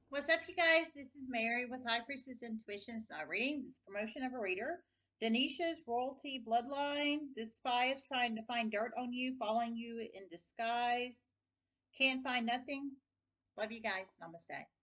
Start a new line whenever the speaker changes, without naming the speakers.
What's up, you guys? This is Mary with High Priestess Intuition. It's not a reading, this is promotion of a reader. Danisha'S royalty bloodline. This spy is trying to find dirt on you, following you in disguise. Can't find nothing. Love you guys. Namaste.